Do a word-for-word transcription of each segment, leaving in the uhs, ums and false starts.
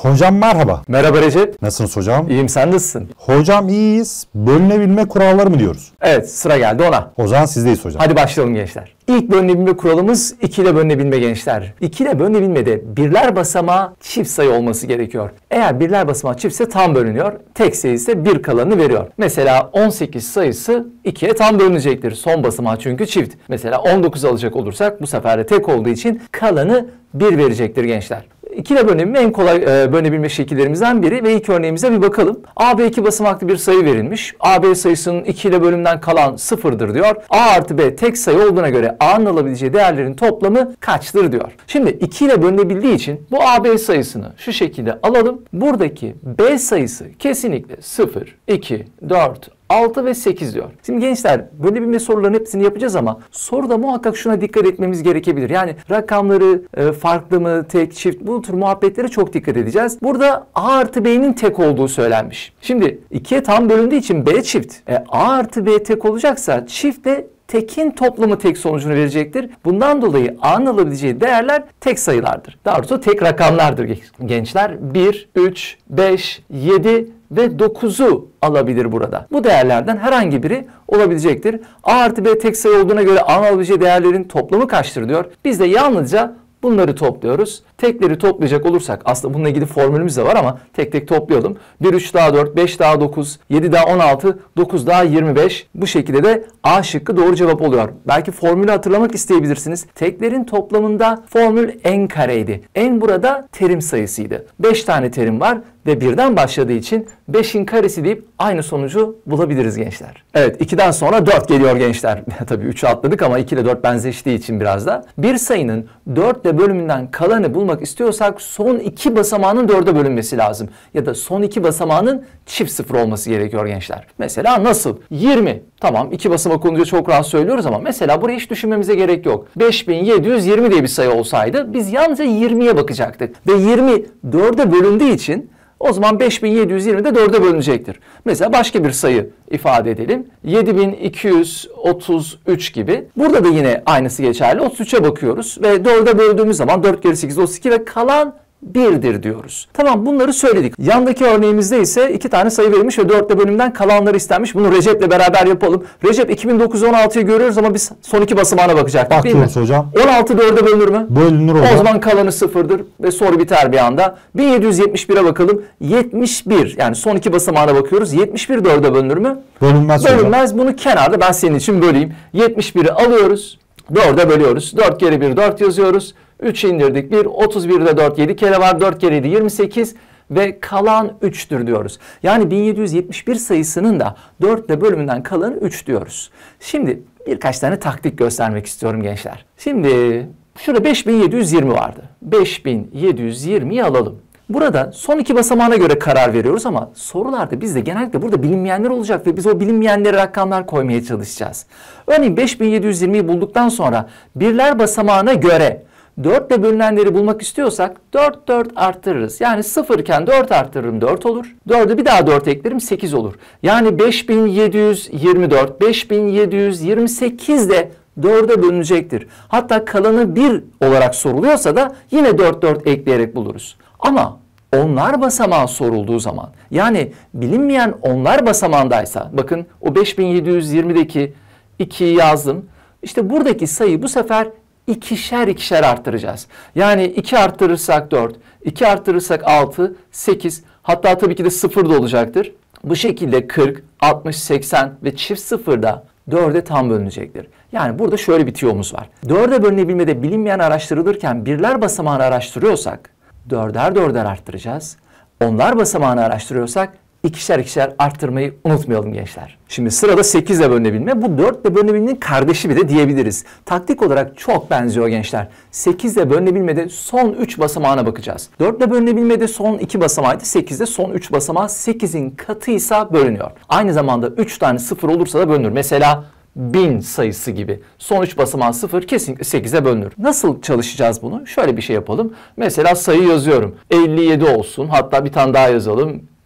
Hocam merhaba. Merhaba Recep. Nasılsınız hocam? İyiyim, sen nasılsın? Hocam iyiyiz. Bölünebilme kuralları mı diyoruz? Evet, sıra geldi ona. O zaman sizdeyiz hocam. Hadi başlayalım gençler. İlk bölünebilme kuralımız iki ile bölünebilme gençler. iki ile bölünebilmede birler basamağı çift sayı olması gerekiyor. Eğer birler basamağı çiftse tam bölünüyor. Tek sayı ise bir kalanını veriyor. Mesela on sekiz sayısı ikiye tam bölünecektir. Son basamağı çünkü çift. Mesela on dokuz alacak olursak bu sefer de tek olduğu için kalanı bir verecektir gençler. iki ile bölünebilme en kolay e, bölünebilme şekillerimizden biri ve ilk örneğimize bir bakalım. A B iki basamaklı bir sayı verilmiş. A B sayısının iki ile bölümden kalan sıfırdır diyor. A artı B tek sayı olduğuna göre A'nın alabileceği değerlerin toplamı kaçtır diyor. Şimdi iki ile bölünebildiği için bu A B sayısını şu şekilde alalım. Buradaki B sayısı kesinlikle sıfır, iki, dört, altı ve sekiz diyor. Şimdi gençler bölünebilme sorularının hepsini yapacağız ama soruda muhakkak şuna dikkat etmemiz gerekebilir. Yani rakamları e, farklı mı, tek, çift, bu tür muhabbetlere çok dikkat edeceğiz. Burada A artı B'nin tek olduğu söylenmiş. Şimdi ikiye tam bölündüğü için B çift. E, A artı B tek olacaksa çiftle tekin toplamı tek sonucunu verecektir. Bundan dolayı A'nın alabileceği değerler tek sayılardır. Daha doğrusu tek rakamlardır gençler. bir, üç, beş, yedi ve dokuzu alabilir burada. Bu değerlerden herhangi biri olabilecektir. A artı B tek sayı olduğuna göre A'nın alabileceği değerlerin toplamı kaçtır diyor. Biz de yalnızca bunları topluyoruz. Tekleri toplayacak olursak aslında bununla ilgili formülümüz de var ama tek tek toplayalım. bir, üç daha dört, beş daha dokuz, yedi daha on altı, dokuz daha yirmi beş. Bu şekilde de A şıkkı doğru cevap oluyor. Belki formülü hatırlamak isteyebilirsiniz. Teklerin toplamında formül n kareydi. N burada terim sayısıydı. beş tane terim var ve birden başladığı için beşin karesi deyip aynı sonucu bulabiliriz gençler. Evet, ikiden sonra dört geliyor gençler. Tabii üçü atladık ama iki ile dört benzeştiği için biraz da. Bir sayının dört ile bölümünden kalanı bulmak istiyorsak son iki basamağının dörde bölünmesi lazım. Ya da son iki basamağının çift sıfır olması gerekiyor gençler. Mesela nasıl? yirmi. Tamam, iki basamak olunca çok rahat söylüyoruz ama mesela burayı hiç düşünmemize gerek yok. beş bin yedi yüz yirmi diye bir sayı olsaydı biz yalnızca yirmiye bakacaktık. Ve yirmi dörde bölündüğü için o zaman beş bin yedi yüz yirmi de dörde bölünecektir. Mesela başka bir sayı ifade edelim. yedi bin iki yüz otuz üç gibi. Burada da yine aynısı geçerli. otuz üçe bakıyoruz ve dörde böldüğümüz zaman dört kere sekiz otuz iki ve kalan birdir diyoruz. Tamam, bunları söyledik. Yandaki örneğimizde ise iki tane sayı verilmiş ve dörtte bölümden kalanları istenmiş. Bunu Recep'le beraber yapalım. Recep iki bin dokuz yüz on altıyı görüyoruz ama biz son iki basamağına bakacaktık değil mi? Bakıyoruz hocam. on altı dörde bölünür mü? Bölünür hocam. O zaman kalanı sıfırdır ve soru biter bir anda. bin yedi yüz yetmiş bire bakalım. yetmiş bir, yani son iki basamağına bakıyoruz. yetmiş bir dörde bölünür mü? Bölünmez hocam. Bölünmez. Bunu kenarda ben senin için böleyim. yetmiş biri alıyoruz. dörde bölüyoruz. dört kere bir dört yazıyoruz. üçü indirdik. bir, otuz birde dört, yedi kere var. dört kere yedi, yirmi sekiz ve kalan üçtür diyoruz. Yani bin yedi yüz yetmiş bir sayısının da dört ile bölümünden kalanı üç diyoruz. Şimdi birkaç tane taktik göstermek istiyorum gençler. Şimdi şurada beş bin yedi yüz yirmi vardı. beş bin yedi yüz yirmiyi alalım. Burada son iki basamağına göre karar veriyoruz ama sorularda bizde genellikle burada bilinmeyenler olacak ve biz o bilinmeyenlere rakamlar koymaya çalışacağız. Örneğin beş bin yedi yüz yirmiyi bulduktan sonra birler basamağına göre dört ile bölünenleri bulmak istiyorsak dört dört arttırırız. Yani sıfır iken dört arttırırım dört olur. dörde bir daha dört eklerim sekiz olur. Yani beş bin yedi yüz yirmi dört, beş bin yedi yüz yirmi sekiz de dörde bölünecektir. Hatta kalanı bir olarak soruluyorsa da yine dört dört ekleyerek buluruz. Ama onlar basamağı sorulduğu zaman, yani bilinmeyen onlar basamağındaysa, bakın o beş bin yedi yüz yirmideki ikiyi yazdım. İşte buradaki sayı bu sefer ikişer ikişer arttıracağız. Yani iki arttırırsak dört, iki arttırırsak altı, sekiz, hatta tabii ki de sıfır da olacaktır. Bu şekilde kırk, altmış, seksen ve çift sıfır da dörde tam bölünecektir. Yani burada şöyle bir tiyomuz var. dörde bölünebilmede bilinmeyen araştırılırken birler basamağını araştırıyorsak dörder dörder arttıracağız. Onlar basamağını araştırıyorsak ikişer ikişer arttırmayı unutmayalım gençler. Şimdi sırada sekiz ile bölünebilme. Bu dört ile bölünebilmenin kardeşi bir de diyebiliriz. Taktik olarak çok benziyor gençler. sekiz ile bölünebilmede son üç basamağına bakacağız. dört ile bölünebilmede son iki basamağıydı. sekizde son üç basamağı sekizin katıysa bölünüyor. Aynı zamanda üç tane sıfır olursa da bölünür. Mesela bin sayısı gibi. Son üç basamağı sıfır kesinlikle sekize bölünür. Nasıl çalışacağız bunu? Şöyle bir şey yapalım. Mesela sayı yazıyorum. elli yedi olsun. Hatta bir tane daha yazalım.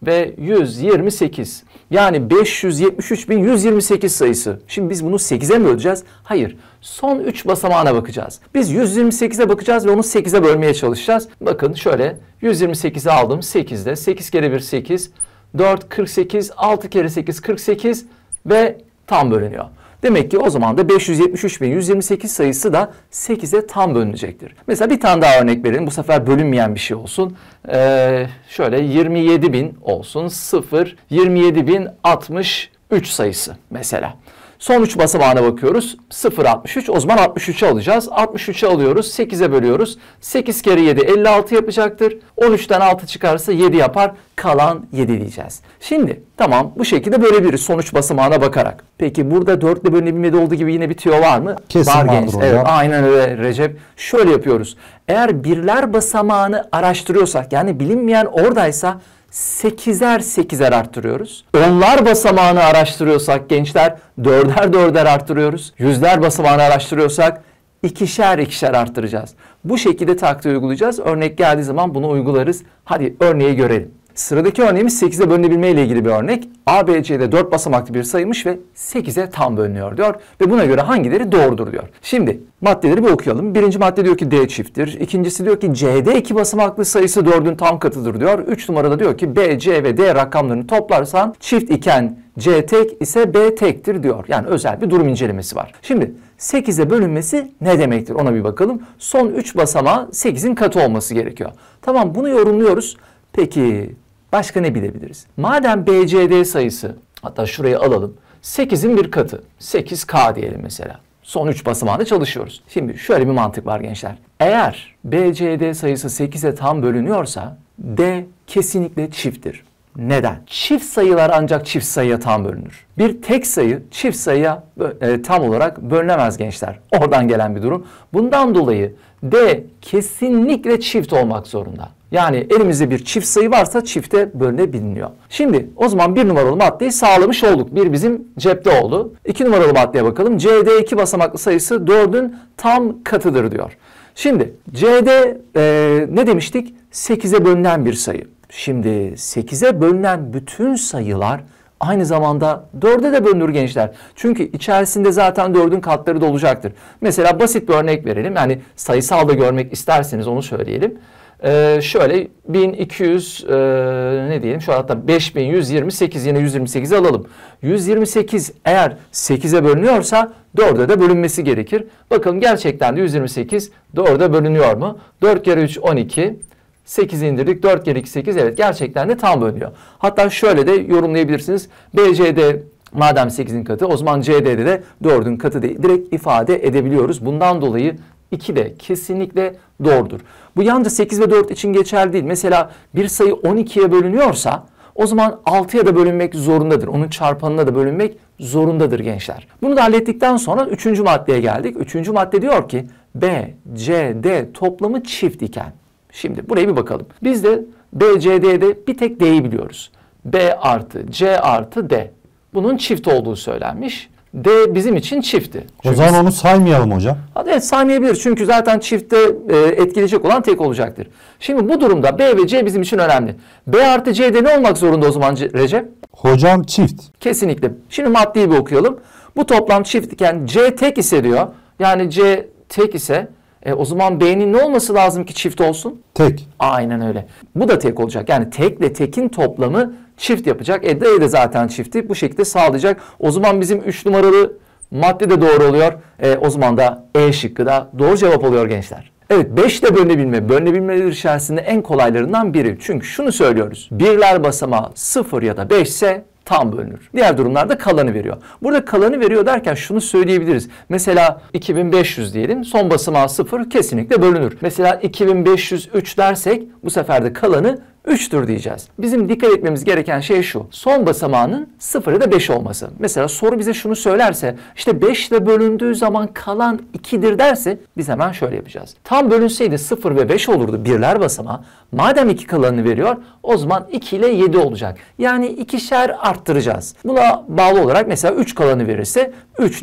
ve yüz yirmi sekiz. Yani beş yüz yetmiş üç bin yüz yirmi sekiz sayısı. Şimdi biz bunu sekize mi böleceğiz? Hayır. Son üç basamağına bakacağız. Biz yüz yirmi sekize bakacağız ve onu sekize bölmeye çalışacağız. Bakın şöyle yüz yirmi sekizi aldım sekizde. sekiz kere bir sekiz. dört kırk sekiz. altı kere sekiz kırk sekiz ve tam bölünüyor. Demek ki o zaman da beş yüz yetmiş üç bin yüz yirmi sekiz sayısı da sekize tam bölünecektir. Mesela bir tane daha örnek verelim. Bu sefer bölünmeyen bir şey olsun. Ee, şöyle yirmi yedi bin olsun. sıfır, yirmi yedi bin altmış üç sayısı mesela. Son üç basamağına bakıyoruz. sıfır, altmış üç. O zaman altmış üçü alacağız. altmış üçü alıyoruz. sekize bölüyoruz. sekiz kere yedi elli altı yapacaktır. on üçten altı çıkarsa yedi yapar. Kalan yedi diyeceğiz. Şimdi tamam bu şekilde bölebiliriz son üç basamağına bakarak. Peki burada dört ile bölünebilmede olduğu gibi yine bir tüyo var mı? Kesin var vardır genç. hocam. Evet, aynen öyle Recep. Şöyle yapıyoruz. Eğer birler basamağını araştırıyorsak yani bilinmeyen oradaysa sekizer sekizer arttırıyoruz. Onlar basamağını araştırıyorsak gençler dörder dörder arttırıyoruz. Yüzler basamağını araştırıyorsak ikişer ikişer arttıracağız. Bu şekilde taktiği uygulayacağız. Örnek geldiği zaman bunu uygularız. Hadi örneği görelim. Sıradaki örneğimiz sekize bölünebilme ile ilgili bir örnek. A, B, C'de dört basamaklı bir sayıymış ve sekize tam bölünüyor diyor. Ve buna göre hangileri doğrudur diyor. Şimdi maddeleri bir okuyalım. Birinci madde diyor ki D çifttir. İkincisi diyor ki C'de iki basamaklı sayısı dördün tam katıdır diyor. Üç numarada diyor ki B, C ve D rakamlarını toplarsan çift iken C tek ise B tektir diyor. Yani özel bir durum incelemesi var. Şimdi sekize bölünmesi ne demektir ona bir bakalım. Son üç basamağı sekizin katı olması gerekiyor. Tamam bunu yorumluyoruz. Peki başka ne bilebiliriz? Madem B C D sayısı, hatta şuraya alalım, sekizin bir katı, sekiz K diyelim mesela. Son üç basamağında çalışıyoruz. Şimdi şöyle bir mantık var gençler. Eğer B C D sayısı sekize tam bölünüyorsa D kesinlikle çifttir. Neden? Çift sayılar ancak çift sayıya tam bölünür. Bir tek sayı çift sayıya e, tam olarak bölünemez gençler. Oradan gelen bir durum. Bundan dolayı D kesinlikle çift olmak zorunda. Yani elimizde bir çift sayı varsa çifte bölünebiliyor. Şimdi o zaman bir numaralı maddeyi sağlamış olduk. Bir bizim cepte oldu. İki numaralı maddeye bakalım. C D iki basamaklı sayısı dördün tam katıdır diyor. Şimdi C D e, ne demiştik? sekize bölünen bir sayı. Şimdi sekize bölünen bütün sayılar aynı zamanda dörde de bölünür gençler. Çünkü içerisinde zaten dördün katları da olacaktır. Mesela basit bir örnek verelim. Yani sayısal da görmek isterseniz onu söyleyelim. Ee, şöyle bin iki yüz e, ne diyelim şu hatta beş bin yüz yirmi sekiz yine yüz yirmi sekizi alalım. yüz yirmi sekiz eğer sekize bölünüyorsa dörde de bölünmesi gerekir. Bakalım gerçekten de yüz yirmi sekiz dörde bölünüyor mu? dört kere üç on iki. sekizi indirdik. dört kere iki sekiz. Evet gerçekten de tam bölünüyor. Hatta şöyle de yorumlayabilirsiniz. B C D madem sekizin katı o zaman C D'de de dördün katı değil. Direkt ifade edebiliyoruz. Bundan dolayı iki de kesinlikle doğrudur. Bu yalnızca sekiz ve dört için geçerli değil. Mesela bir sayı on ikiye bölünüyorsa o zaman altıya da bölünmek zorundadır. Onun çarpanına da bölünmek zorundadır gençler. Bunu da hallettikten sonra üçüncü maddeye geldik. Üçüncü madde diyor ki B, C, D toplamı çift iken. Şimdi buraya bir bakalım. Biz de B, C, D'de bir tek D'yi biliyoruz. B artı C artı D. Bunun çift olduğu söylenmiş. D bizim için çiftti. O zaman onu saymayalım hocam. Evet saymayabilir çünkü zaten çiftte e, etkileyecek olan tek olacaktır. Şimdi bu durumda B ve C bizim için önemli. B artı C'de ne olmak zorunda o zaman Recep? Hocam çift. Kesinlikle. Şimdi maddeyi bir okuyalım. Bu toplam çift iken C tek ise diyor. Yani C tek ise e, o zaman B'nin ne olması lazım ki çift olsun? Tek. Aynen öyle. Bu da tek olacak. Yani tekle tekin toplamı çift yapacak. E D de zaten çifti. Bu şekilde sağlayacak. O zaman bizim üç numaralı madde de doğru oluyor. E, o zaman da E şıkkı da doğru cevap oluyor gençler. Evet beş de bölünebilme. Bölünebilmeler içerisinde en kolaylarından biri. Çünkü şunu söylüyoruz. Birler basamağı sıfır ya da beş ise tam bölünür. Diğer durumlarda kalanı veriyor. Burada kalanı veriyor derken şunu söyleyebiliriz. Mesela iki bin beş yüz diyelim. Son basamağı sıfır kesinlikle bölünür. Mesela iki bin beş yüz üç dersek bu sefer de kalanı üçtür diyeceğiz. Bizim dikkat etmemiz gereken şey şu. Son basamağının sıfır ya da beş olması. Mesela soru bize şunu söylerse işte beş ile bölündüğü zaman kalan ikidir derse biz hemen şöyle yapacağız. Tam bölünseydi sıfır ve beş olurdu birler basamağı. Madem iki kalanını veriyor o zaman iki ile yedi olacak. Yani ikişer arttıracağız. Buna bağlı olarak mesela üç kalanı verirse üç ile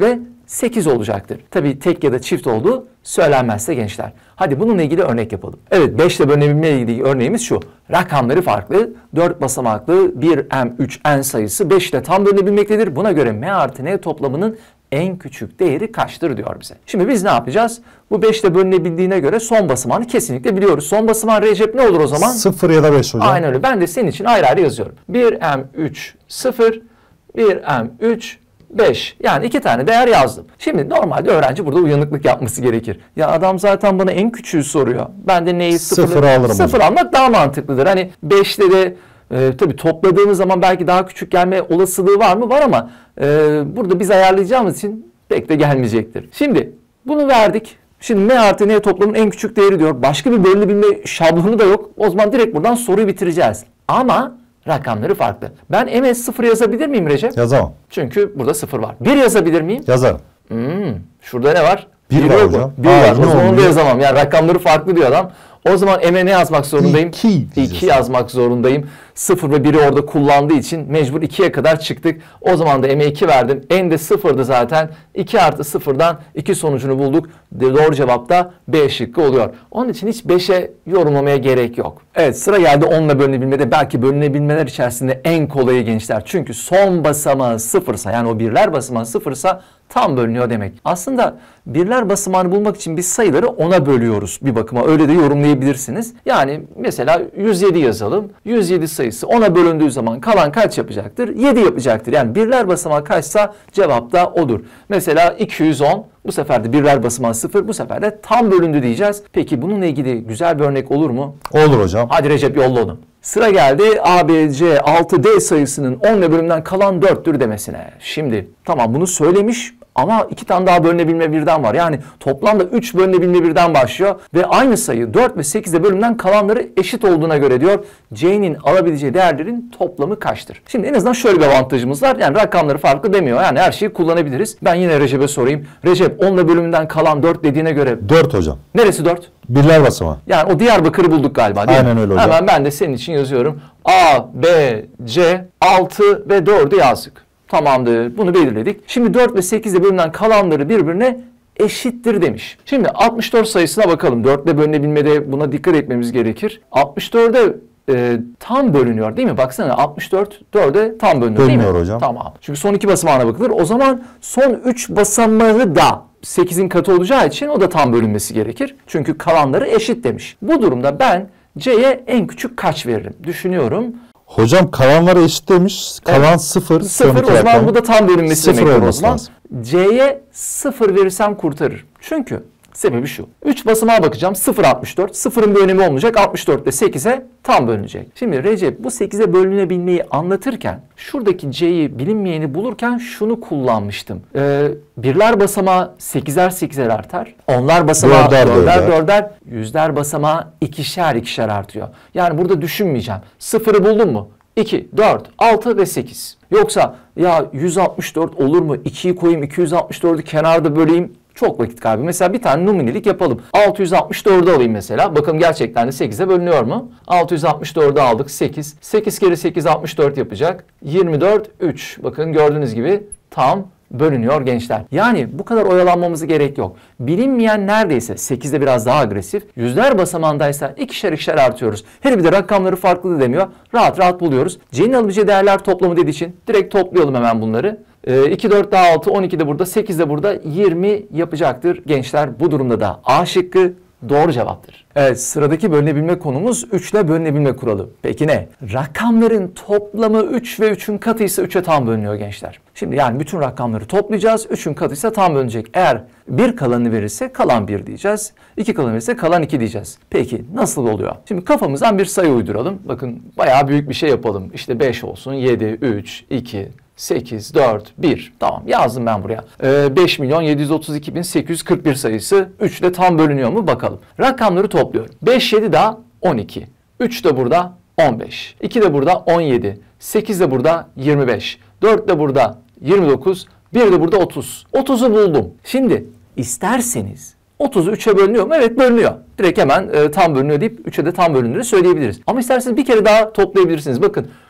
sekiz olacaktır. Tabii tek ya da çift olduğu söylenmezse gençler. Hadi bununla ilgili örnek yapalım. Evet, beş ile bölünebilme ile ilgili örneğimiz şu. Rakamları farklı. dört basamaklı bir M üç N sayısı beş ile tam bölünebilmektedir. Buna göre M artı N toplamının en küçük değeri kaçtır diyor bize. Şimdi biz ne yapacağız? Bu beş ile bölünebildiğine göre son basamağını kesinlikle biliyoruz. Son basamağın Recep ne olur o zaman? sıfır ya da beş hocam. Aynen öyle. Ben de senin için ayrı ayrı yazıyorum. bir M üç sıfır, bir M üç beş. Yani iki tane değer yazdım. Şimdi normalde öğrenci burada uyanıklık yapması gerekir. Ya adam zaten bana en küçüğü soruyor. Ben de neyi sıfır, sıfır alırım. Sıfır almak daha mantıklıdır. Hani beşle de e, tabii topladığımız zaman belki daha küçük gelme olasılığı var mı? Var ama e, burada biz ayarlayacağımız için pek de gelmeyecektir. Şimdi bunu verdik. Şimdi M artı N toplamın en küçük değeri diyor. Başka bir bölünebilme şablonu da yok. O zaman direkt buradan soruyu bitireceğiz. Ama rakamları farklı. Ben M'e sıfır yazabilir miyim Recep? Yazamam. Çünkü burada sıfır var. bir yazabilir miyim? Yazarım. Hmm, şurada ne var? Bir var hocam. Bir var. O zaman onu da olmuyor? yazamam. Yani rakamları farklı diyor adam. O zaman M'e ne yazmak zorundayım? İki iki yazmak zorundayım. sıfır ve biri orada kullandığı için mecbur ikiye kadar çıktık. O zaman da M'e iki verdim. N de sıfırdı zaten. iki artı sıfırdan iki sonucunu bulduk. Doğru cevap da B şıkkı oluyor. Onun için hiç beşe yorumlamaya gerek yok. Evet, sıra geldi onla bölünebilmede. Belki bölünebilmeler içerisinde en kolayı gençler. Çünkü son basamağı sıfırsa, yani o birler basamağı sıfırsa tam bölünüyor demek. Aslında birler basamağını bulmak için biz sayıları ona bölüyoruz bir bakıma. Öyle de yorumlayabilirsiniz. Yani mesela yüz yedi yazalım. yüz yedi sayısı ona bölündüğü zaman kalan kaç yapacaktır? yedi yapacaktır. Yani birler basamağı kaçsa cevap da odur. Mesela iki yüz on, bu sefer de birler basamağı sıfır, bu sefer de tam bölündü diyeceğiz. Peki bununla ilgili güzel bir örnek olur mu? Olur hocam. Hadi Recep yolla onu. Sıra geldi A, B, C, altı D sayısının on ile bölümden kalan dörttür demesine. Şimdi tamam, bunu söylemiş ama iki tane daha bölünebilme birden var. Yani toplamda üç bölünebilme birden başlıyor ve aynı sayı dört ve sekizde bölümden kalanları eşit olduğuna göre diyor C'nin alabileceği değerlerin toplamı kaçtır? Şimdi en azından şöyle bir avantajımız var. Yani rakamları farklı demiyor. Yani her şeyi kullanabiliriz. Ben yine Recep'e sorayım. Recep, on ile bölümünden kalan dört dediğine göre dört hocam. neresi dört? Birler basamağı. Yani o Diyarbakır'ı bulduk galiba değil Aynen mi? öyle hocam. Hemen ben de senin için yazıyorum. A, B, C, altı ve dördü yazdık. Tamamdır. Bunu belirledik. Şimdi dört ve sekizde bölümden kalanları birbirine eşittir demiş. Şimdi altmış dört sayısına bakalım. dört ile bölünebilmede buna dikkat etmemiz gerekir. altmış dörde e, tam bölünüyor değil mi? Baksana, altmış dört dörde tam bölünüyor değil mi? Bölünüyor hocam. Tamam. Çünkü son iki basamağına bakılır. O zaman son üç basamağı da sekizin katı olacağı için o da tam bölünmesi gerekir. Çünkü kalanları eşit demiş. Bu durumda ben C'ye en küçük kaç veririm? Düşünüyorum. Hocam kalanları eşit demiş. Kalan Evet. sıfır. Sıfır, o zaman bu da tam bölünmesi Sıfır demektir o olması zaman. lazım. C'ye sıfır verirsem kurtarır. Çünkü sebebi şu. üç basamağa bakacağım. sıfır altmış dört. sıfırın bir önemi olmayacak. altmış dört ile sekize tam bölünecek. Şimdi Recep bu sekize bölünebilmeyi anlatırken şuradaki C'yi, bilinmeyeni bulurken şunu kullanmıştım. Ee, birler basamağı sekizer sekizer artar. Onlar basamağı Dörder dörder dörder. dörder. Yüzler basamağı ikişer ikişer artıyor. Yani burada düşünmeyeceğim. Sıfırı buldum mu? iki, dört, altı ve sekiz. Yoksa ya yüz altmış dört olur mu? ikiyi koyayım, iki yüz altmış dördü kenarda böleyim. Çok vakit kaybı. Mesela bir tane numunilik yapalım. altı yüz altmış dördü alayım mesela. Bakalım gerçekten de sekize bölünüyor mu? altı yüz altmış dördü aldık. sekiz. sekiz kere sekiz altmış dört yapacak. yirmi dört, üç. Bakın gördüğünüz gibi tam bölünüyor gençler. Yani bu kadar oyalanmamıza gerek yok. Bilinmeyen neredeyse sekizde biraz daha agresif. Yüzler basamağındaysa ikişer ikişer artıyoruz. Her bir de rakamları farklı da demiyor. Rahat rahat buluyoruz. C'nin alabileceği değerler toplamı dediği için direkt toplayalım hemen bunları. Ee, iki, dört daha altı, on iki de burada, sekiz de burada, yirmi yapacaktır gençler. Bu durumda da A şıkkı doğru cevaptır. Evet, sıradaki bölünebilme konumuz üç ile bölünebilme kuralı. Peki ne? Rakamların toplamı üç ve üçün katıysa üçe tam bölünüyor gençler. Şimdi yani bütün rakamları toplayacağız. üçün katıysa tam bölünecek. Eğer bir kalanı verirse kalan bir diyeceğiz. iki kalanı verirse kalan iki diyeceğiz. Peki nasıl oluyor? Şimdi kafamızdan bir sayı uyduralım. Bakın bayağı büyük bir şey yapalım. İşte beş olsun, yedi, üç, iki, sekiz, dört, bir. Tamam, yazdım ben buraya. Ee, beş milyon yedi yüz otuz iki bin sekiz yüz kırk bir sayısı üç ile tam bölünüyor mu bakalım. Rakamları topluyorum. beş, yedi daha on iki. üç de burada on beş. iki de burada on yedi. sekiz de burada yirmi beş. dört de burada yirmi dokuz. bir de burada otuz. otuzu buldum. Şimdi isterseniz otuzu üçe bölünüyor mu? Evet, bölünüyor. Direkt hemen e, tam bölünüyor deyip üçe de tam bölündüğünü söyleyebiliriz. Ama isterseniz bir kere daha toplayabilirsiniz. Bakın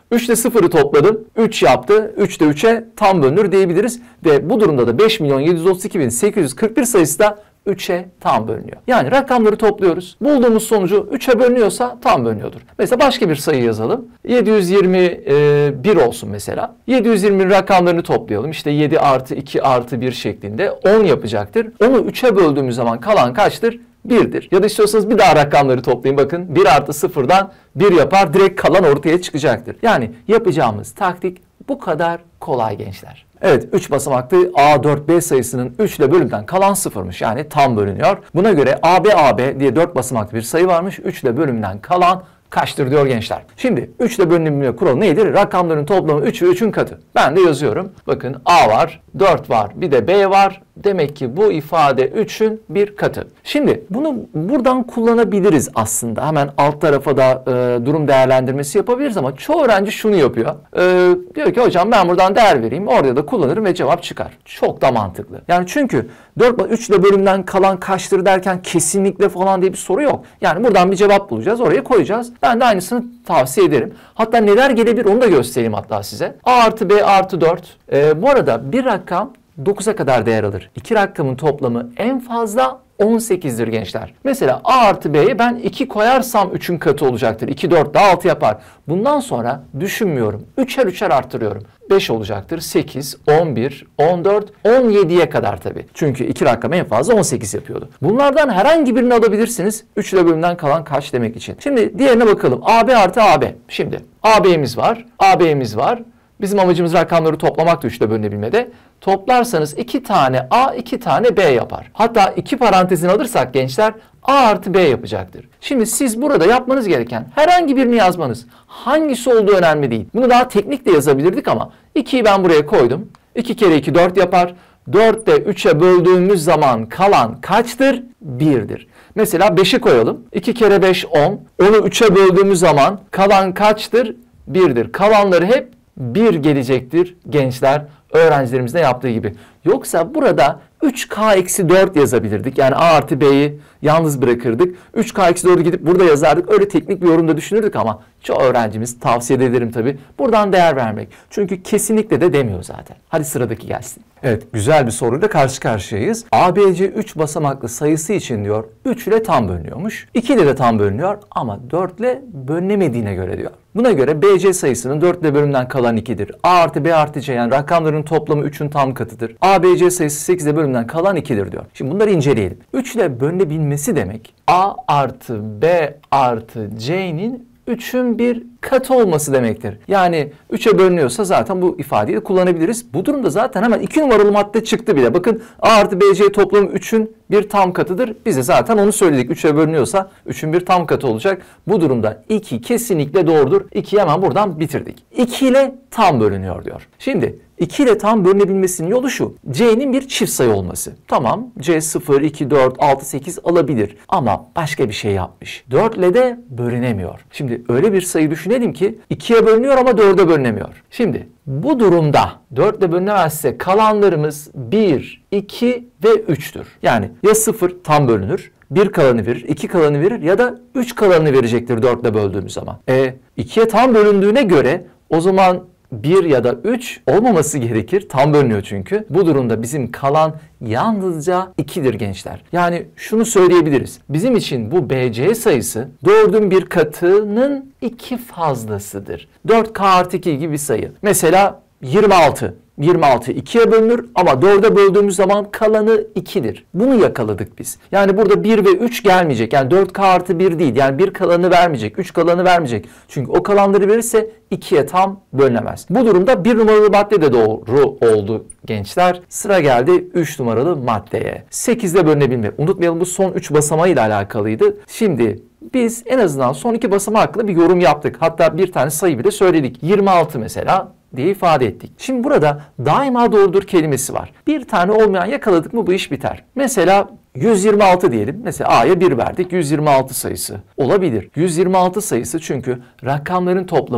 üç ile sıfırı topladım. üç yaptı. üç de üçe tam bölünür diyebiliriz. Ve bu durumda da beş milyon yedi yüz otuz iki bin sekiz yüz kırk bir sayısı da üçe tam bölünüyor. Yani rakamları topluyoruz. Bulduğumuz sonucu üçe bölünüyorsa tam bölünüyordur. Mesela başka bir sayı yazalım. yedi yüz yirmi bir olsun mesela. yedi yüz yirmi rakamlarını toplayalım. İşte yedi artı iki artı bir şeklinde on yapacaktır. Onu üçe böldüğümüz zaman kalan kaçtır? birdir. Ya da istiyorsanız bir daha rakamları toplayın. Bakın bir artı sıfırdan bir yapar. Direkt kalan ortaya çıkacaktır. Yani yapacağımız taktik bu kadar kolay gençler. Evet, üç basamaklı A dört B sayısının üç ile bölümden kalan sıfırmış. Yani tam bölünüyor. Buna göre A B A B diye dört basamaklı bir sayı varmış. üç ile bölümden kalan kaçtır diyor gençler. Şimdi üç ile bölünme kuralı nedir? Rakamların toplamı üç ve üçün katı. Ben de yazıyorum. Bakın A var, dört var, bir de B var. Demek ki bu ifade üçün bir katı. Şimdi bunu buradan kullanabiliriz aslında. Hemen alt tarafa da e, durum değerlendirmesi yapabiliriz ama çoğu öğrenci şunu yapıyor. E, diyor ki hocam ben buradan değer vereyim. Orada da kullanırım ve cevap çıkar. Çok da mantıklı. Yani çünkü dört, üç ile bölümden kalan kaçtır derken kesinlikle falan diye bir soru yok. Yani buradan bir cevap bulacağız. Oraya koyacağız. Ben de aynısını tavsiye ederim. Hatta neler gelebilir onu da göstereyim hatta size. A artı B artı dört. E, bu arada bir rakam dokuza kadar değer alır. İki rakamın toplamı en fazla on sekizdir gençler. Mesela A artı B'ye ben iki koyarsam üçün katı olacaktır. iki, dört daha altı yapar. Bundan sonra düşünmüyorum. Üçer üçer arttırıyorum. beş olacaktır. sekiz, on bir, on dört, on yediye kadar tabii. Çünkü iki rakam en fazla on sekiz yapıyordu. Bunlardan herhangi birini alabilirsiniz. üç ile bölümden kalan kaç demek için. Şimdi diğerine bakalım. A B artı A B. Şimdi A B'miz var. A B'miz var. Bizim amacımız rakamları toplamaktı üç ile bölünebilmede. Toplarsanız iki tane A, iki tane B yapar. Hatta iki parantezini alırsak gençler A artı B yapacaktır. Şimdi siz burada yapmanız gereken herhangi birini yazmanız. Hangisi olduğu önemli değil. Bunu daha teknik de yazabilirdik ama ikiyi ben buraya koydum. iki kere iki dört yapar. dört de üçe böldüğümüz zaman kalan kaçtır? birdir. Mesela beşi koyalım. iki kere beş on. Onu üçe böldüğümüz zaman kalan kaçtır? birdir. Kalanları hep bir gelecektir gençler, öğrencilerimizin de yaptığı gibi. Yoksa burada üç K eksi dört yazabilirdik. Yani A artı B'yi yalnız bırakırdık. üç K eksi dördü gidip burada yazardık. Öyle teknik bir yorumda düşünürdük ama çoğu öğrencimiz, tavsiye ederim tabii, buradan değer vermek. Çünkü kesinlikle de demiyor zaten. Hadi sıradaki gelsin. Evet, güzel bir soruyla karşı karşıyayız. A B C üç basamaklı sayısı için diyor üç ile tam bölünüyormuş. iki ile de tam bölünüyor ama dört ile bölünemediğine göre diyor. Buna göre B C sayısının dört ile bölümden kalan ikidir. A artı B artı C yani rakamların toplamı üçün tam katıdır. A B C sayısı sekiz ile bölümden kalan ikidir diyor. Şimdi bunları inceleyelim. üç ile bölünebilmesi demek A artı B artı C'nin üçün bir katı olması demektir. Yani üçe bölünüyorsa zaten bu ifadeyi de kullanabiliriz. Bu durumda zaten hemen iki numaralı madde çıktı bile. Bakın A artı B C toplamı üçün bir tam katıdır. Biz de zaten onu söyledik. üçe bölünüyorsa üçün bir tam katı olacak. Bu durumda iki kesinlikle doğrudur. ikiyi hemen buradan bitirdik. iki ile tam bölünüyor diyor. Şimdi iki ile tam bölünebilmesinin yolu şu. C'nin bir çift sayı olması. Tamam, C sıfır, iki, dört, altı, sekiz alabilir. Ama başka bir şey yapmış. dört ile de bölünemiyor. Şimdi öyle bir sayı düşünelim ki ikiye bölünüyor ama dörde bölünemiyor. Şimdi bu durumda dört ile bölünemezse kalanlarımız bir, iki ve üçtür. Yani ya sıfır tam bölünür, bir kalanı verir, iki kalanı verir ya da üç kalanı verecektir dört ile böldüğümüz zaman. E ikiye tam bölündüğüne göre o zaman bir ya da üç olmaması gerekir. Tam bölünüyor çünkü. Bu durumda bizim kalan yalnızca ikidir gençler. Yani şunu söyleyebiliriz. Bizim için bu B C sayısı dördün bir katının iki fazlasıdır. dört K artı iki gibi bir sayı. Mesela yirmi altı. yirmi altı ikiye bölünür ama dörde böldüğümüz zaman kalanı ikidir. Bunu yakaladık biz. Yani burada bir ve üç gelmeyecek. Yani dört K artı bir değil. Yani bir kalanı vermeyecek. üç kalanı vermeyecek. Çünkü o kalanları verirse ikiye tam bölünemez. Bu durumda bir numaralı madde de doğru oldu gençler. Sıra geldi üç numaralı maddeye. sekizde bölünebilme. Unutmayalım bu son üç basamağıyla alakalıydı. Şimdi biz en azından son iki basamağı hakkında bir yorum yaptık. Hatta bir tane sayı bile söyledik. yirmi altı mesela diye ifade ettik. Şimdi burada daima doğrudur kelimesi var. Bir tane olmayan yakaladık mı bu iş biter. Mesela yüz yirmi altı diyelim. Mesela A'ya bir verdik. yüz yirmi altı sayısı olabilir. yüz yirmi altı sayısı çünkü rakamların toplamı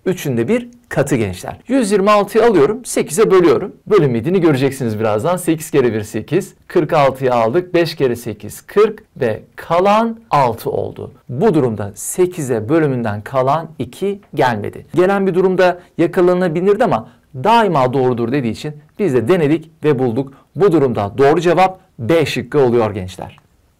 üçünde bir katı gençler. yüz yirmi altıyı alıyorum, sekize bölüyorum. Bölünmediğini göreceksiniz birazdan. sekiz kere bir sekiz. kırk altıyı aldık. beş kere sekiz kırk ve kalan altı oldu. Bu durumda sekize bölümünden kalan iki gelmedi. Gelen bir durumda yakalanabilirdi ama daima doğrudur dediği için biz de denedik ve bulduk. Bu durumda doğru cevap B şıkkı oluyor gençler.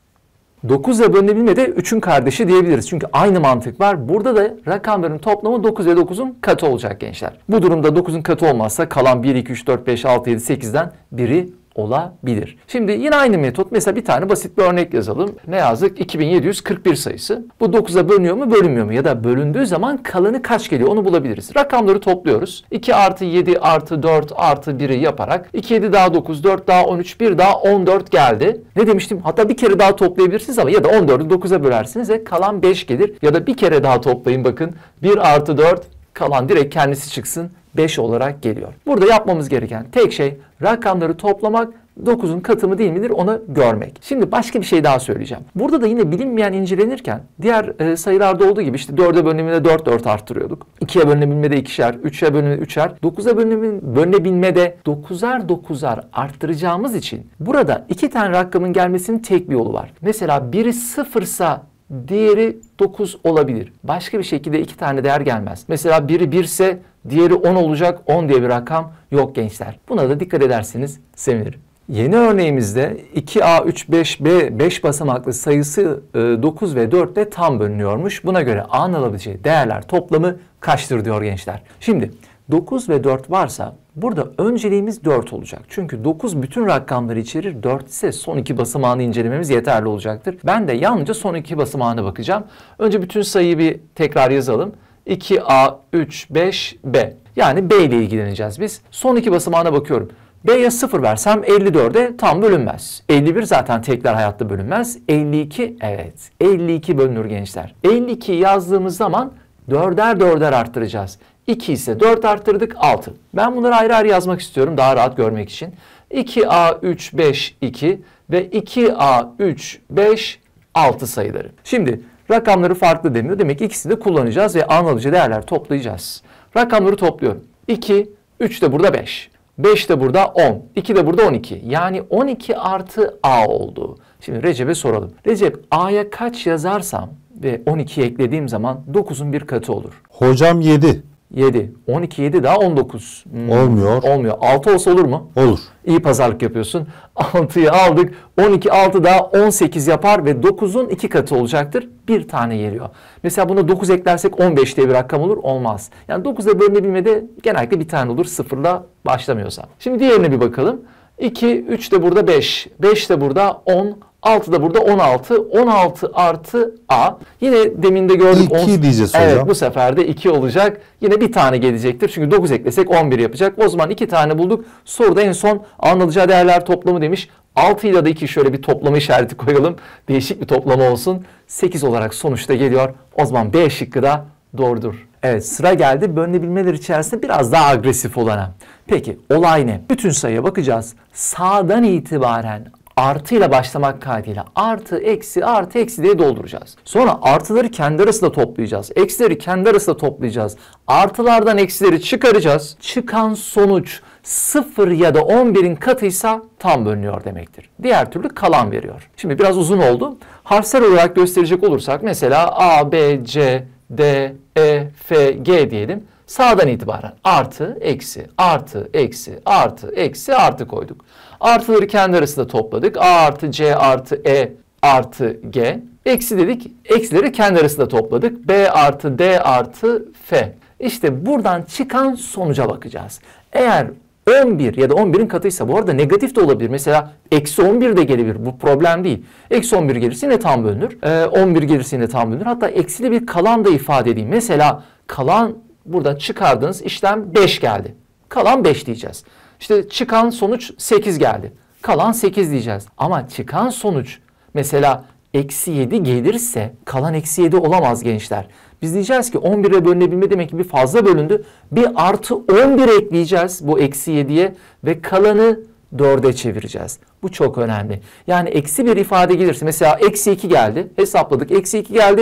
dokuz ile bölünebilme de üçün kardeşi diyebiliriz. Çünkü aynı mantık var. Burada da rakamların toplamı dokuz ve dokuzun katı olacak gençler. Bu durumda dokuzun katı olmazsa kalan bir, iki, üç, dört, beş, altı, yedi, sekizden biri olabilir. Şimdi yine aynı metot. Mesela bir tane basit bir örnek yazalım. Ne yazdık? iki bin yedi yüz kırk bir sayısı. Bu dokuza bölünüyor mu, bölünmüyor mu? Ya da bölündüğü zaman kalanı kaç geliyor? Onu bulabiliriz. Rakamları topluyoruz. iki artı yedi artı dört artı biri yaparak iki, yedi daha dokuz, dört daha on üç, bir daha on dört geldi. Ne demiştim? Hatta bir kere daha toplayabilirsiniz ama ya da on dördü dokuza bölersiniz ve kalan beş gelir. Ya da bir kere daha toplayın bakın. bir artı dört kalan direkt kendisi çıksın. beş olarak geliyor. Burada yapmamız gereken tek şey rakamları toplamak, dokuzun katı mı değil midir onu görmek. Şimdi başka bir şey daha söyleyeceğim. Burada da yine bilinmeyen incelenirken diğer e, sayılarda olduğu gibi işte dörde bölünebilmede dört dört arttırıyorduk. ikiye bölünebilmede ikişer, üçe bölünebilmede üçer, dokuza bölünebilmede dokuzar dokuzar arttıracağımız için burada iki tane rakamın gelmesinin tek bir yolu var. Mesela biri sıfırsa diğeri dokuz olabilir. Başka bir şekilde iki tane değer gelmez. Mesela biri bir ise diğeri on olacak. on diye bir rakam yok gençler. Buna da dikkat ederseniz sevinirim. Yeni örneğimizde iki A, üç, beş, B, beş basamaklı sayısı dokuz ve dört ile tam bölünüyormuş. Buna göre A'nın alabileceği değerler toplamı kaçtır diyor gençler. Şimdi dokuz ve dört varsa burada önceliğimiz dört olacak. Çünkü dokuz bütün rakamları içerir. dört ise son iki basamağını incelememiz yeterli olacaktır. Ben de yalnızca son iki basamağına bakacağım. Önce bütün sayıyı bir tekrar yazalım. iki A, üç, beş, B. Yani B ile ilgileneceğiz biz. Son iki basamağına bakıyorum. B'ye sıfır versem elli dörde tam bölünmez. elli bir zaten tekler hayatta bölünmez. elli iki evet elli iki bölünür gençler. elli iki yazdığımız zaman dörder dörder arttıracağız. iki ise dört arttırdık altı. Ben bunları ayrı ayrı yazmak istiyorum daha rahat görmek için. iki A, üç, beş, iki ve iki A, üç, beş, altı sayıları. Şimdi rakamları farklı demiyor. Demek ki ikisini de kullanacağız ve A'nın alacağı değerler toplayacağız. Rakamları topluyorum. iki, üç de burada beş. beş de burada on. iki de burada on iki. Yani on iki artı A oldu. Şimdi Recep'e soralım. Recep A'ya kaç yazarsam ve on ikiyi eklediğim zaman dokuzun bir katı olur. Hocam yedi. yedi. on iki, yedi daha on dokuz. Hmm, Olmuyor. Olmuyor. altı olsa olur mu? Olur. İyi pazarlık yapıyorsun. altıyı aldık. on iki, altı daha on sekiz yapar ve dokuzun iki katı olacaktır. Bir tane geliyor. Mesela buna dokuz eklersek on beş diye bir rakam olur. Olmaz. Yani dokuza bölünebilmede genellikle bir tane olur. Sıfırla başlamıyorsa. Şimdi diğerine bir bakalım. iki, üç de burada beş. beş de burada on. altı da burada on altı. on altı artı A. Yine demin de gördük. iki diyeceğiz hocam. Evet bu sefer de iki olacak. Yine bir tane gelecektir. Çünkü dokuz eklesek on bir yapacak. O zaman iki tane bulduk. Soruda en son alınacağı değerler toplamı demiş. altı ile de iki şöyle bir toplama işareti koyalım. Değişik bir toplama olsun. sekiz olarak sonuçta geliyor. O zaman B şıkkı da doğrudur. Evet sıra geldi bölünebilmeler içerisinde biraz daha agresif olana. Peki olay ne? Bütün sayıya bakacağız. Sağdan itibaren artıyla başlamak kaydıyla artı, eksi, artı, eksi diye dolduracağız. Sonra artıları kendi arasında toplayacağız. Eksileri kendi arasında toplayacağız. Artılardan eksileri çıkaracağız. Çıkan sonuç sıfır ya da on birin katıysa tam bölünüyor demektir. Diğer türlü kalan veriyor. Şimdi biraz uzun oldu. Harfsel olarak gösterecek olursak mesela A, B, C, D, E, F, G diyelim. Sağdan itibaren artı, eksi, artı, eksi, artı, eksi, artı koyduk. Artıları kendi arasında topladık. A artı C artı E artı G. Eksi dedik. Eksileri kendi arasında topladık. B artı D artı F. İşte buradan çıkan sonuca bakacağız. Eğer on bir ya da on birin katıysa bu arada negatif de olabilir. Mesela eksi on bir de gelebilir. Bu problem değil. Eksi on bir gelirse yine tam bölünür. Ee, on bir gelirse yine tam bölünür. Hatta eksili bir kalan da ifade edeyim. Mesela kalan buradan çıkardığınız işlem beş geldi. Kalan beş diyeceğiz. İşte çıkan sonuç sekiz geldi. Kalan sekiz diyeceğiz. Ama çıkan sonuç mesela eksi yedi gelirse kalan eksi yedi olamaz gençler. Biz diyeceğiz ki on bire bölünebilme demek ki bir fazla bölündü. Bir artı on bir ekleyeceğiz bu eksi yediye ve kalanı dörde çevireceğiz. Bu çok önemli. Yani eksi bir ifade gelirse mesela eksi iki geldi. Hesapladık eksi iki geldi.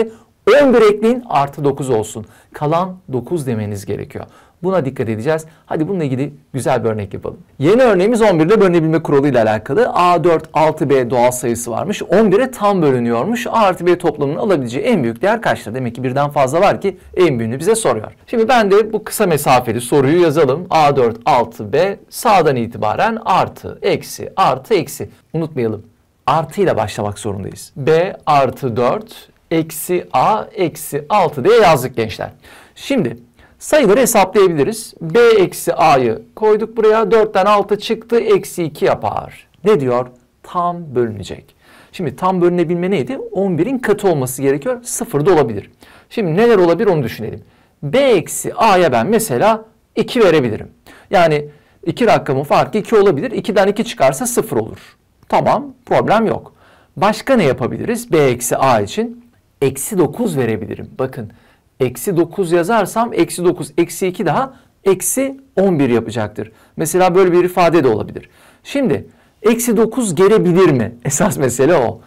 on bir ekleyin artı dokuz olsun. Kalan dokuz demeniz gerekiyor. Buna dikkat edeceğiz. Hadi bununla ilgili güzel bir örnek yapalım. Yeni örneğimiz on birde bölünebilme kuralı ile alakalı. A dört altı B doğal sayısı varmış. on bire tam bölünüyormuş. A artı B toplamının alabileceği en büyük değer kaçtır? Demek ki birden fazla var ki en büyüğünü bize soruyor. Şimdi ben de bu kısa mesafeli soruyu yazalım. A dört altı B sağdan itibaren artı, eksi, artı, eksi. Unutmayalım. Artı ile başlamak zorundayız. B artı dört eksi A eksi altı diye yazdık gençler. Şimdi sayıları hesaplayabiliriz. B eksi A'yı koyduk buraya. dörtten altı çıktı. Eksi iki yapar. Ne diyor? Tam bölünecek. Şimdi tam bölünebilme neydi? on birin katı olması gerekiyor. sıfır da olabilir. Şimdi neler olabilir onu düşünelim. B eksi A'ya ben mesela iki verebilirim. Yani iki rakamın farkı iki olabilir. ikiden iki çıkarsa sıfır olur. Tamam, problem yok. Başka ne yapabiliriz? B eksi A için eksi dokuz verebilirim. Bakın. Eksi dokuz yazarsam eksi dokuz eksi iki daha eksi on bir yapacaktır. Mesela böyle bir ifade de olabilir. Şimdi eksi dokuz gelebilir mi? Esas mesele o.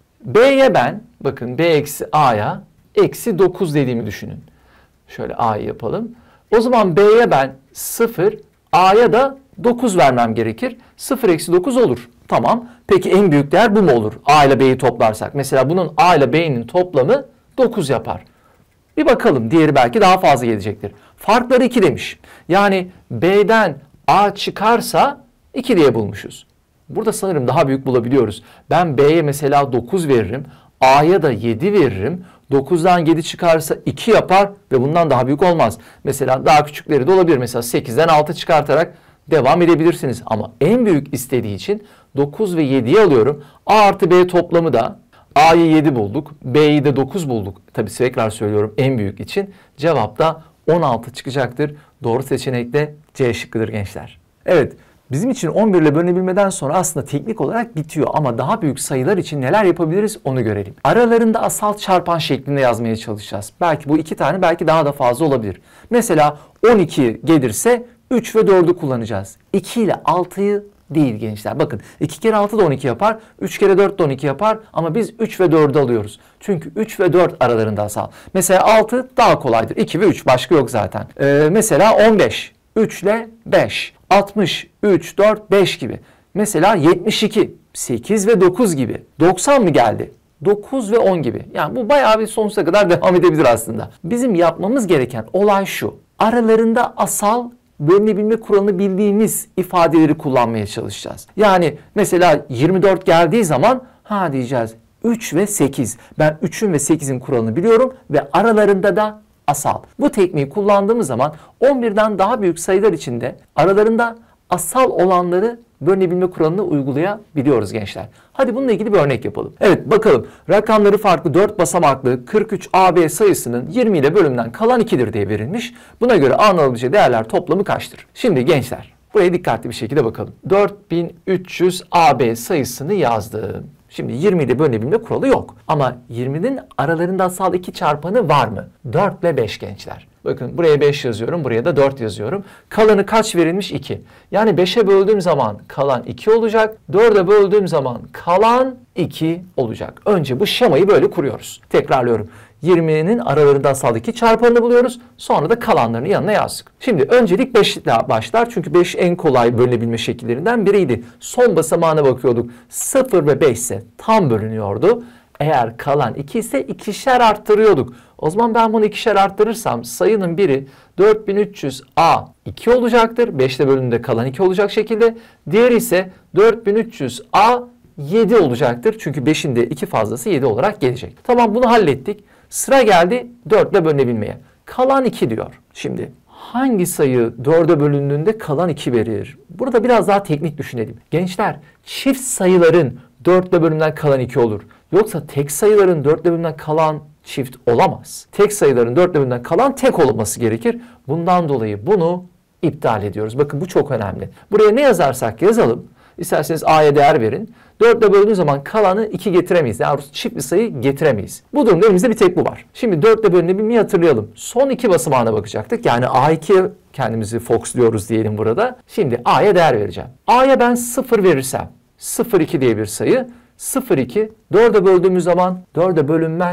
B'ye ben bakın B eksi A'ya eksi dokuz dediğimi düşünün. Şöyle A'yı yapalım. O zaman B'ye ben sıfır, A'ya da dokuz vermem gerekir. sıfır eksi dokuz olur. Tamam. Peki en büyük değer bu mu olur? A ile B'yi toplarsak. Mesela bunun A ile B'nin toplamı dokuz yapar. Bir bakalım. Diğeri belki daha fazla gelecektir. Farkları iki demiş. Yani B'den A çıkarsa iki diye bulmuşuz. Burada sanırım daha büyük bulabiliyoruz. Ben B'ye mesela dokuz veririm. A'ya da yedi veririm. dokuzdan yedi çıkarsa iki yapar ve bundan daha büyük olmaz. Mesela daha küçükleri de olabilir. Mesela sekizden altı çıkartarak devam edebilirsiniz. Ama en büyük istediği için dokuz ve yediyi alıyorum. A artı B toplamı da A'yı yedi bulduk. B'yi de dokuz bulduk. Tabii tekrar söylüyorum en büyük için. Cevap da on altı çıkacaktır. Doğru seçenek de C şıkkıdır gençler. Evet. Bizim için on bir ile bölünebilmeden sonra aslında teknik olarak bitiyor ama daha büyük sayılar için neler yapabiliriz onu görelim. Aralarında asal çarpan şeklinde yazmaya çalışacağız. Belki bu iki tane belki daha da fazla olabilir. Mesela on iki gelirse üç ve dördü kullanacağız. iki ile altıyı değil gençler. Bakın iki kere altı da on iki yapar. üç kere dört de on iki yapar. Ama biz üç ve dördü alıyoruz. Çünkü üç ve dört aralarında asal. Mesela altı daha kolaydır. iki ve üç başka yok zaten. Ee, mesela on beş. üç ile beş. altmış, üç, dört, beş gibi. Mesela yetmiş iki, sekiz ve dokuz gibi. doksan mı geldi? dokuz ve on gibi. Yani bu bayağı bir sonsuza kadar devam edebilir aslında. Bizim yapmamız gereken olay şu. Aralarında asal bölünebilme kuralını bildiğimiz ifadeleri kullanmaya çalışacağız. Yani mesela yirmi dört geldiği zaman ha diyeceğiz üç ve sekiz. Ben üçün ve sekizin kuralını biliyorum ve aralarında da asal. Bu tekniği kullandığımız zaman on birden daha büyük sayılar içinde aralarında asal olanları bölünebilme kuralını uygulayabiliyoruz gençler. Hadi bununla ilgili bir örnek yapalım. Evet bakalım rakamları farklı dört basamaklı kırk üç A B sayısının yirmi ile bölümden kalan ikidir diye verilmiş. Buna göre A'nın alabileceği değerler toplamı kaçtır? Şimdi gençler buraya dikkatli bir şekilde bakalım. dört bin üç yüz A B sayısını yazdım. Şimdi yirmi ile bölünebilme kuralı yok. Ama yirminin aralarında asal iki çarpanı var mı? dört ile beş gençler. Bakın buraya beş yazıyorum, buraya da dört yazıyorum. Kalanı kaç verilmiş? iki. Yani beşe böldüğüm zaman kalan iki olacak. dörde böldüğüm zaman kalan iki olacak. Önce bu şemayı böyle kuruyoruz. Tekrarlıyorum. yirminin aralarında asal iki çarpanını buluyoruz. Sonra da kalanlarını yanına yazdık. Şimdi öncelik beş ile başlar. Çünkü beş en kolay bölünebilme şekillerinden biriydi. Son basamağına bakıyorduk. sıfır ve beş ise tam bölünüyordu. Eğer kalan iki ise ikişer arttırıyorduk. O zaman ben bunu ikişer arttırırsam sayının biri dört bin üç yüz A iki olacaktır. beş ile bölümünde kalan iki olacak şekilde. Diğeri ise dört bin üç yüz A yedi olacaktır. Çünkü beşin de iki fazlası yedi olarak gelecek. Tamam bunu hallettik. Sıra geldi dört ile bölünebilmeye. Kalan iki diyor. Şimdi hangi sayı dörde bölündüğünde kalan iki verir? Burada biraz daha teknik düşünelim. Gençler çift sayıların dört ile bölümden kalan iki olur. Yoksa tek sayıların dört ile bölümden kalan çift olamaz. Tek sayıların dört ile bölümden kalan tek olması gerekir. Bundan dolayı bunu iptal ediyoruz. Bakın bu çok önemli. Buraya ne yazarsak yazalım. İsterseniz A'ya değer verin. dört ile böldüğün zaman kalanı iki getiremeyiz. Yani çift bir sayı getiremeyiz. Bu durumda elimizde bir tek bu var. Şimdi dört ile bölünebilmeyi hatırlayalım. Son iki basamağına bakacaktık. Yani A iki'ye kendimizi foxluyoruz diyelim burada. Şimdi A'ya değer vereceğim. A'ya ben sıfır verirsem sıfır iki diye bir sayı. sıfır iki dörde böldüğümüz zaman dörde bölünmez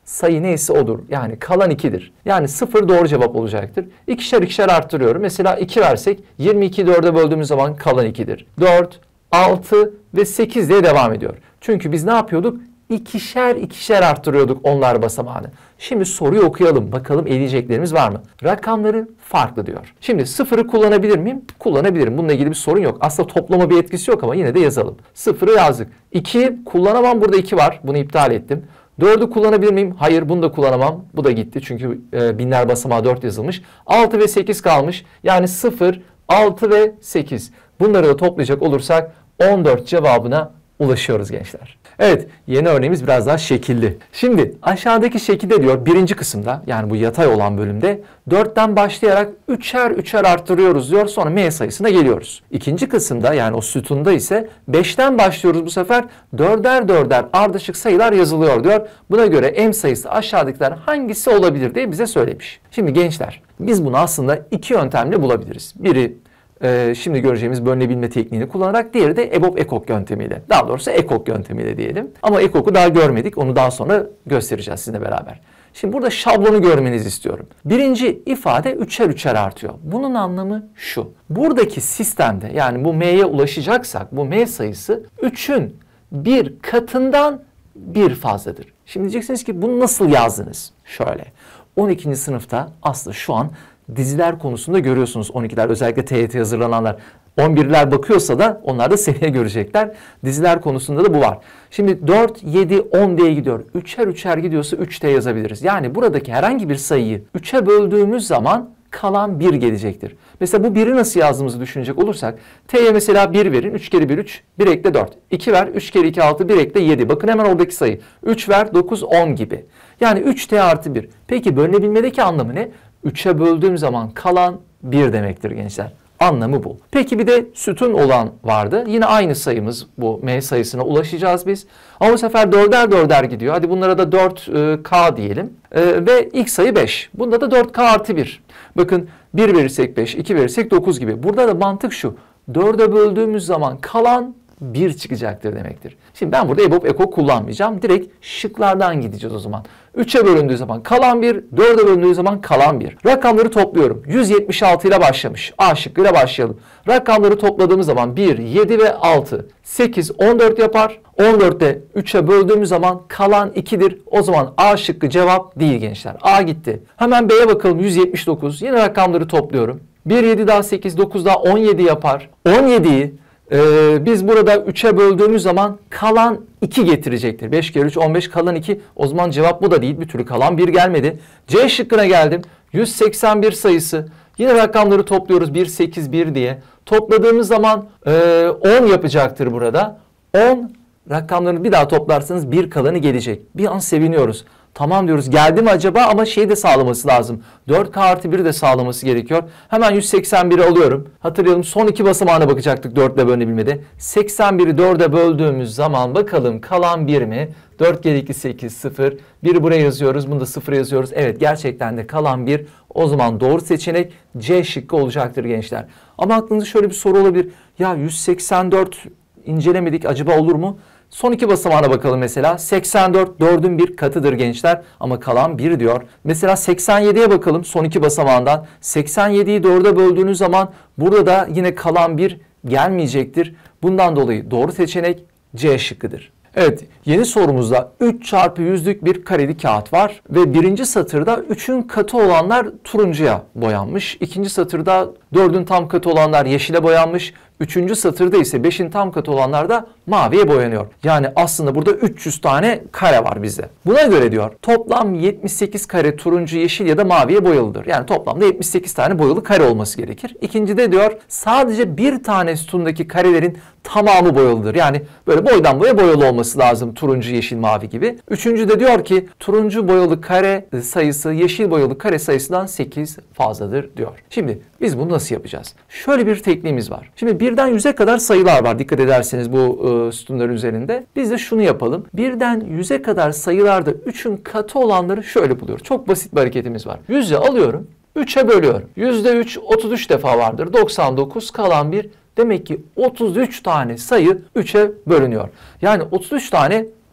sayı neyse odur. Yani kalan ikidir. Yani sıfır doğru cevap olacaktır. İkişer ikişer arttırıyorum. Mesela iki versek yirmi ikiyi dörde böldüğümüz zaman kalan ikidir. dört, altı ve sekiz diye devam ediyor. Çünkü biz ne yapıyorduk? İkişer ikişer arttırıyorduk onlar basamağını. Şimdi soruyu okuyalım. Bakalım eleyeceklerimiz var mı? Rakamları farklı diyor. Şimdi sıfırı kullanabilir miyim? Kullanabilirim. Bununla ilgili bir sorun yok. Aslında toplama bir etkisi yok ama yine de yazalım. Sıfırı yazdık. ikiyi kullanamam. Burada iki var. Bunu iptal ettim. dördü kullanabilir miyim? Hayır, bunu da kullanamam. Bu da gitti. Çünkü e, binler basamağı dört yazılmış. altı ve sekiz kalmış. Yani sıfır, altı ve sekiz. Bunları da toplayacak olursak on dört cevabına ulaşıyoruz gençler. Evet, yeni örneğimiz biraz daha şekilli. Şimdi aşağıdaki şekilde diyor birinci kısımda, yani bu yatay olan bölümde dörtten başlayarak üçer üçer arttırıyoruz diyor. Sonra M sayısına geliyoruz. İkinci kısımda, yani o sütunda ise beşten başlıyoruz bu sefer. Dörder dörder ardışık sayılar yazılıyor diyor. Buna göre M sayısı aşağıdakiler hangisi olabilir diye bize söylemiş. Şimdi gençler, biz bunu aslında iki yöntemle bulabiliriz. Biri Ee, şimdi göreceğimiz bölünebilme tekniğini kullanarak, diğeri de EBOB-EKOK yöntemiyle. Daha doğrusu EKOK yöntemiyle diyelim. Ama EKOK'u daha görmedik. Onu daha sonra göstereceğiz sizinle beraber. Şimdi burada şablonu görmenizi istiyorum. Birinci ifade üçer üçer artıyor. Bunun anlamı şu. Buradaki sistemde, yani bu M'ye ulaşacaksak bu M sayısı üçün bir katından bir fazladır. Şimdi diyeceksiniz ki bunu nasıl yazdınız? Şöyle. on ikinci sınıfta aslında şu an diziler konusunda görüyorsunuz on ikiler, özellikle T Y T hazırlananlar. on birler bakıyorsa da onlar da seneye görecekler. Diziler konusunda da bu var. Şimdi dört, yedi, on diye gidiyor. Üçer üçer gidiyorsa üç T yazabiliriz. Yani buradaki herhangi bir sayıyı üçe böldüğümüz zaman kalan bir gelecektir. Mesela bu biri nasıl yazdığımızı düşünecek olursak, T'ye mesela bir verin, üç kere bir üç, bir ekle dört. iki ver, üç kere iki altı, bir ekle yedi. Bakın hemen oradaki sayı. üç ver, dokuz, on gibi. Yani üç T artı bir. Peki bölünebilmedeki anlamı ne? üçe böldüğüm zaman kalan bir demektir gençler. Anlamı bu. Peki bir de sütun olan vardı. Yine aynı sayımız, bu M sayısına ulaşacağız biz. Ama bu sefer dörder dörder gidiyor. Hadi bunlara da dört K diyelim. E, ve ilk sayı beş. Bunda da dört K artı bir. Bakın bir verirsek beş, iki verirsek dokuz gibi. Burada da mantık şu. dörde böldüğümüz zaman kalan bir çıkacaktır demektir. Şimdi ben burada EBOB-EKOK kullanmayacağım. Direkt şıklardan gideceğiz o zaman. üçe bölündüğü zaman kalan bir, dörde bölündüğü zaman kalan bir. Rakamları topluyorum. yüz yetmiş altı ile başlamış. A şıkkıyla başlayalım. Rakamları topladığımız zaman bir, yedi ve altı. sekiz, on dört yapar. on dörtte üçe böldüğümüz zaman kalan ikidir. O zaman A şıkkı cevap değil gençler. A gitti. Hemen B'ye bakalım. yüz yetmiş dokuz. Yine rakamları topluyorum. bir, yedi daha sekiz, dokuz daha on yedi yapar. on yediyi Ee, biz burada üçe böldüğümüz zaman kalan iki getirecektir. beş kere üç, on beş, kalan iki. O zaman cevap bu da değil. Bir türlü kalan bir gelmedi. C şıkkına geldim. yüz seksen bir sayısı. Yine rakamları topluyoruz. bir, sekiz, bir diye. Topladığımız zaman e, on yapacaktır burada. on rakamlarını bir daha toplarsanız bir kalanı gelecek. Bir an seviniyoruz. Tamam diyoruz, geldi mi acaba, ama şeyi de sağlaması lazım. dört K artı bir'i de sağlaması gerekiyor. Hemen yüz seksen bir'i alıyorum. Hatırlayalım, son iki basamağına bakacaktık dört ile bölünebilmede. seksen bir'i dörde böldüğümüz zaman bakalım kalan bir mi? dört kere iki, sekiz, sıfır. biri buraya yazıyoruz, bunu da sıfır yazıyoruz. Evet, gerçekten de kalan bir. O zaman doğru seçenek C şıkkı olacaktır gençler. Ama aklınızda şöyle bir soru olabilir. Ya yüz seksen dört incelemedik, acaba olur mu? Son iki basamağına bakalım mesela. seksen dört dördün bir katıdır gençler, ama kalan bir diyor. Mesela seksen yediye bakalım son iki basamağından. seksen yediyi dörde böldüğünüz zaman burada da yine kalan bir gelmeyecektir. Bundan dolayı doğru seçenek C şıkkıdır. Evet, yeni sorumuzda üç çarpı yüzlük bir kareli kağıt var ve birinci satırda üçün katı olanlar turuncuya boyanmış. İkinci satırda dördün tam katı olanlar yeşile boyanmış. Üçüncü satırda ise beşin tam katı olanlar da maviye boyanıyor. Yani aslında burada üç yüz tane kare var bizde. Buna göre diyor toplam yetmiş sekiz kare turuncu, yeşil ya da maviye boyalıdır. Yani toplamda yetmiş sekiz tane boyalı kare olması gerekir. İkincide diyor sadece bir tane sütundaki karelerin tamamı boyalıdır. Yani böyle boydan boya boyalı olması lazım, turuncu, yeşil, mavi gibi. Üçüncüde diyor ki turuncu boyalı kare sayısı yeşil boyalı kare sayısından sekiz fazladır diyor. Şimdi biz bunu nasıl yapacağız? Şöyle bir tekniğimiz var. Şimdi birden yüze kadar sayılar var, dikkat ederseniz bu e, sütunların üzerinde. Biz de şunu yapalım. Birden yüze kadar sayılarda üçün katı olanları şöyle buluyoruz. Çok basit bir hareketimiz var. yüzü alıyorum, üçe bölüyorum. yüzde üç otuz üç defa vardır. doksan dokuz, kalan bir. Demek ki otuz üç tane sayı üçe bölünüyor. Yani otuz üç tane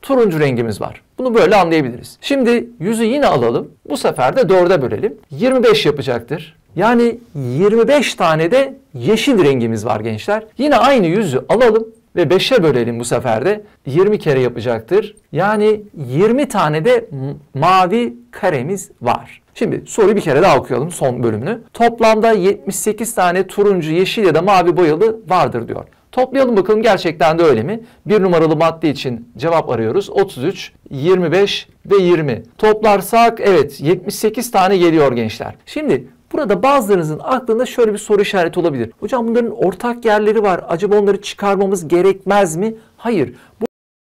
turuncu rengimiz var. Bunu böyle anlayabiliriz. Şimdi yüzü yine alalım. Bu sefer de dörde bölelim. yirmi beş yapacaktır. Yani yirmi beş tane de yeşil rengimiz var gençler. Yine aynı yüzü alalım ve beşe bölelim bu sefer de. yirmi kere yapacaktır. Yani yirmi tane de mavi karemiz var. Şimdi soruyu bir kere daha okuyalım, son bölümünü. Toplamda yetmiş sekiz tane turuncu, yeşil ya da mavi boyalı vardır diyor. Toplayalım bakalım, gerçekten de öyle mi? Bir numaralı madde için cevap arıyoruz. otuz üç, yirmi beş ve yirmi. Toplarsak evet yetmiş sekiz tane geliyor gençler. Şimdi burada bazılarınızın aklında şöyle bir soru işareti olabilir. Hocam bunların ortak yerleri var. Acaba onları çıkarmamız gerekmez mi? Hayır. Bu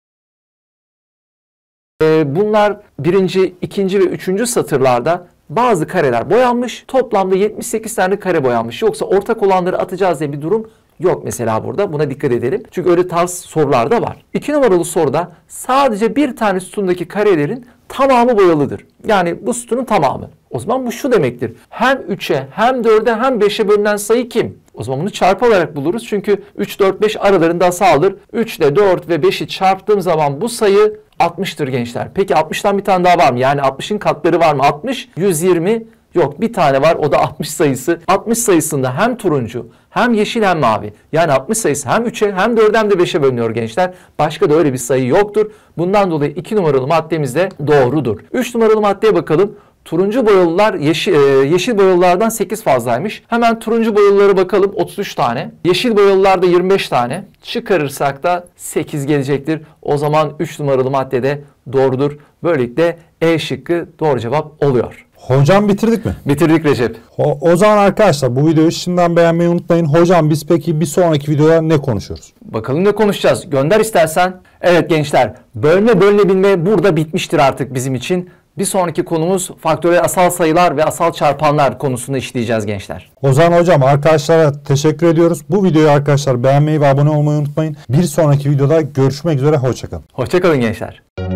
Bunlar birinci, ikinci ve üçüncü satırlarda bazı kareler boyanmış. Toplamda yetmiş sekiz tane kare boyanmış. Yoksa ortak olanları atacağız diye bir durum yok mesela burada. Buna dikkat edelim. Çünkü öyle tarz sorular da var. İki numaralı soruda sadece bir tane sütundaki karelerin tamamı boyalıdır. Yani bu sütunun tamamı. O zaman bu şu demektir. Hem üçe hem dörde hem beşe bölünen sayı kim? O zaman bunu çarpı olarak buluruz. Çünkü üç, dört, beş aralarında asaldır. üç ile dört ve beşi çarptığım zaman bu sayı altmıştır gençler. Peki altmıştan bir tane daha var mı? Yani altmışın katları var mı? altmış, yüz yirmi. Yok, bir tane var, o da altmış sayısı. altmış sayısında hem turuncu hem yeşil hem mavi. Yani altmış sayısı hem üçe hem dörde hem de beşe bölünüyor gençler. Başka da öyle bir sayı yoktur. Bundan dolayı iki numaralı maddemiz de doğrudur. üç numaralı maddeye bakalım. Turuncu boyalılar yeşil, yeşil boyalılardan sekiz fazlaymış. Hemen turuncu boyalılara bakalım, otuz üç tane. Yeşil boyalılarda yirmi beş tane. Çıkarırsak da sekiz gelecektir. O zaman üç numaralı madde de doğrudur. Böylelikle E şıkkı doğru cevap oluyor. Hocam bitirdik mi? Bitirdik Recep. O, o zaman arkadaşlar bu videoyu şimdiden beğenmeyi unutmayın. Hocam biz peki bir sonraki videoda ne konuşuyoruz? Bakalım ne konuşacağız? Gönder istersen. Evet gençler, bölme bölünebilme burada bitmiştir artık bizim için. Bir sonraki konumuz faktörel asal sayılar ve asal çarpanlar konusunu işleyeceğiz gençler. O zaman hocam arkadaşlara teşekkür ediyoruz. Bu videoyu arkadaşlar beğenmeyi ve abone olmayı unutmayın. Bir sonraki videoda görüşmek üzere. Hoşçakalın. Hoşçakalın gençler.